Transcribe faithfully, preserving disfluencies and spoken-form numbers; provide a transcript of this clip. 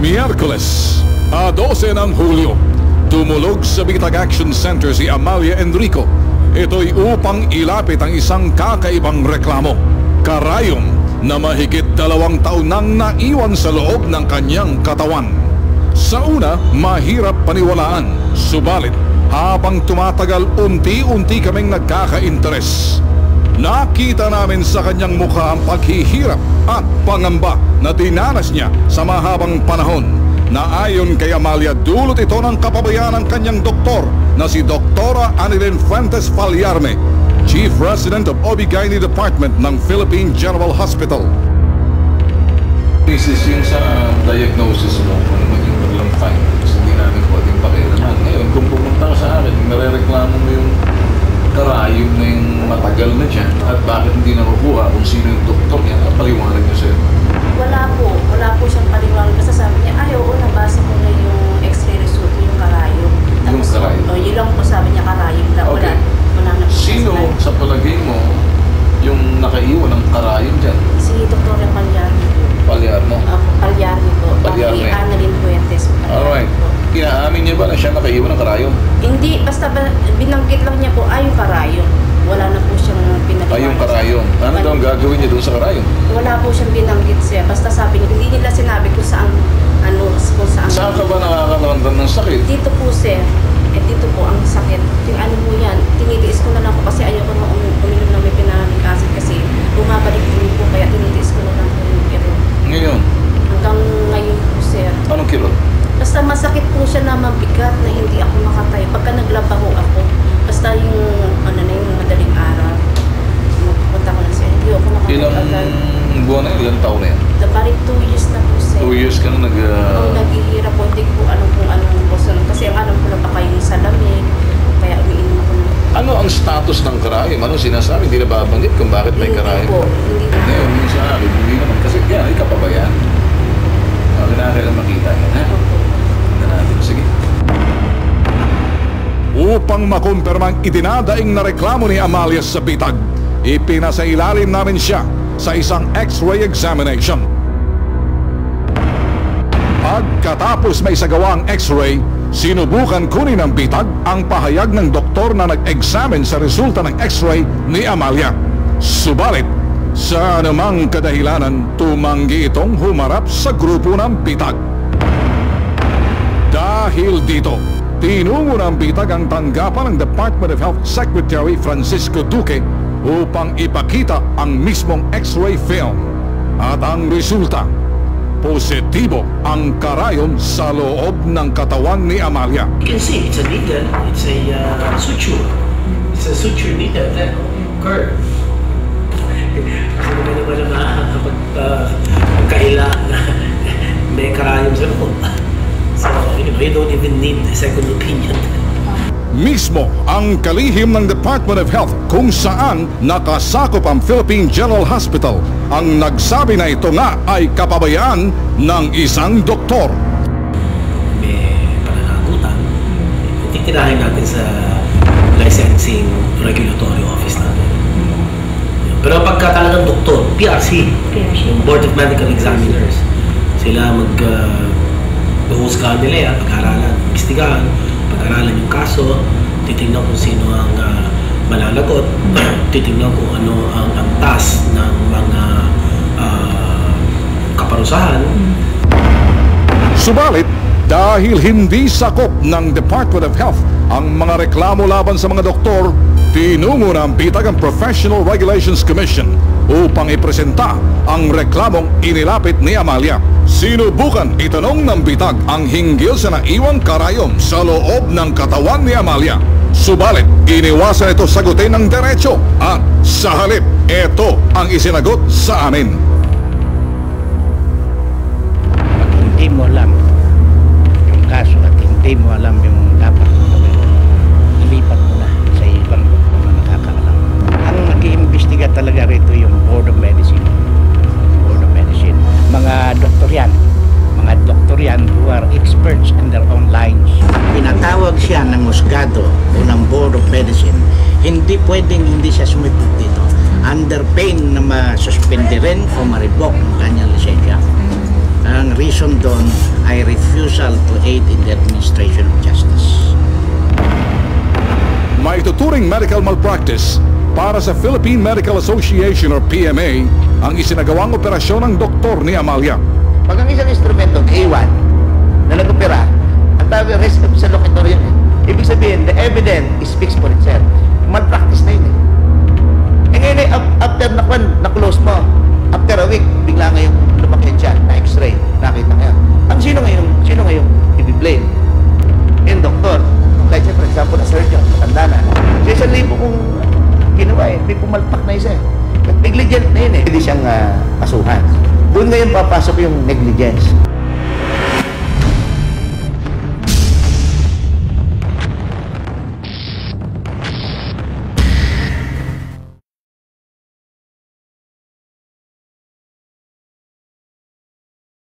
Miyerkules, a dose ng Hulyo, tumulog sa Bitag Action Center si Amalia Enrico. Ito'y upang ilapit ang isang kakaibang reklamo. Karayom na mahigit dalawang taon nang naiwan sa loob ng kanyang katawan. Sa una, mahirap paniwalaan. Subalit, habang tumatagal, unti-unti kaming nagkaka-interes. Nakita namin sa kanyang mukha ang paghihirap at pangamba na dinanas niya sa mahabang panahon, na ayon kay Amalia, dulot ito ng kapabayaan ng kanyang doktor na si Doktora Anilin Fuentes Fallarme, Chief Resident of O B G Y N Department ng Philippine General Hospital. This is yung sa diagnosis mo kung maging walang findings, hindi namin pwedeng pakialaman. Ngayon, kung pumunta ka sa akin, narereklamo mo yung karayom na yung matagal na dyan at bakit hindi nakukuha kung sino yung doktor niya, paliwanag niya sa'yo. Wala po, wala po siyang paliwanag. Basta sabi niya, ay oo, nabasa ko na yung x-ray result, yung karayom. Yung karayom? Oh, yun lang po sabi niya, karayom lang. Okay. Wala, wala na po. Sino sa palagay mo yung nakaiwan ng karayom dyan? Si Doktor Palyarme po. Palyarme? Uh, Palyarme po. Palyarme. Anilin Fuentes. Alright. Kinaamin niya ba na siya nakaiwan ng karayom? Hindi, basta ba, binanggit lang niya po, ay yung karayom. Wala na po siyang pinaliwanag. Ay, yung karayom. Ano daw ang gagawin niya doon sa karayom? Wala po siyang binanggit siya. Basta sabi niya, hindi nila sinabi kung saan, ano, kung saan. Saan ka ba nakakaramdam ng sakit? Dito po, sir. Eh, dito po ang sakit. Yung ano mo yan, tinitiis ko na lang po kasi ayoko na um, uminom na may pinamig acid kasi bumabalik din po, kaya tinitiis ko na lang po yung kirot. Ngayon? Hanggang ngayon po, sir. Anong kirot? Basta masakit po siya na mabigat na hindi ako makatayo. Pagka naglabaho ako, basta yung, ano na yung madaling araw, magpunta ko na siya, hindi ako makatayo. Ilang buwan na yun? Ilang taon na yan? Bali two years na po, sir. Two years ka na nag... Uh... Ang naghihirap po, hindi ko alam kung anong poso. Kasi ang alam ko lang baka yung sa lamig, kaya umiinom ako na. Ano ang status ng karayom? Ano sinasabi? Hindi na babanggit kung bakit may karayom? Hindi po, hindi po. Ngayon, yung sa akin, hindi naman. Kasi yan, ay kapabayaan. Uh, Kailangan makita yan, ha? Tignan natin. Sige. Upang makumpirmang itinadaing na reklamo ni Amalia sa bitag, ipinasailalim namin siya sa isang X-ray examination. Pagkatapos may sagawang X-ray, sinubukan kunin ng bitag ang pahayag ng doktor na nag-examine sa resulta ng X-ray ni Amalia. Subalit, sa anumang kadahilanan, tumanggi itong humarap sa grupo ng bitag. Dahil dito, tinungo ng bitag ang tanggapan ng Department of Health Secretary Francisco Duque upang ipakita ang mismong X-ray film. At ang resulta, positibo ang karayom sa loob ng katawan ni Amalia. You can see it's a needle, it's a uh, suture. It's a suture needle, that curve. Kasi naman naman na magkaila na may karayom sa loob. So, you know, you don't even need a second opinion. Mismo ang kalihim ng Department of Health kung saan nakasakop ang Philippine General Hospital ang nagsabi na ito nga ay kapabayaan ng isang doktor. May pananagutan, titirahin natin sa licensing regulatory office natin. Pero pagka talagang doktor, P R C, yung Board of Medical Examiners, sila mag uh, huhusgahan nila yan, pag-aralan, istigahan, pag-aralan yung kaso, titignan kung sino ang uh, malalagot, titignan kung ano ang antas ng mga uh, kaparusahan. Subalit, dahil hindi sakop ng Department of Health ang mga reklamo laban sa mga doktor, tinungo ng bitag ang Professional Regulations Commission upang ipresenta ang reklamong inilapit ni Amalia. Sinubukan itanong ng bitag ang hinggil sa naiwang karayom sa loob ng katawan ni Amalia. Subalit, iniwasan ito sagutin ng derecho at sa halip, ito ang isinagot sa amin. Pag hindi mo alam yung kaso at hindi mo alam yung dapat mo gawin, ilipat mo na sa ibang doktor na nakakaalam. Ang nag-iimbestiga talaga rito yung Board of Medicine. Board of Medicine. Mga doktor yan. Mga doktor yan who are experts in their own lines. Pinatawag siya ng husgado o ng Board of Medicine. Hindi pwedeng hindi siya sumipot dito. Under pain na masuspende rin o ma-revoke ang kanyang lisensya. Ang reason doon ay refusal to aid in the administration of justice. Maituturing medical malpractice para sa Philippine Medical Association or P M A ang isinagawang operasyon ng doktor ni Amalia. Pag ang isang instrumento naiwan na nag-opera, ang tawag res observatory yun eh. Ibig sabihin, the evidence speaks for itself. Malpractice na yun eh. E ngayon eh, after na, na-close mo, after a week, bigla ngayong lumaki siya, na x-ray, nakita ngayon. Ang sino ngayong, sino ngayong i-blame? Yung doktor. Like siya, for example, na surgeon, matanda na. So, isang libo kung ginawa eh, may pumalpak na isa eh. Negligent na yun eh. Hindi siyang uh, kasuhan. Doon ngayon papasok yung negligence.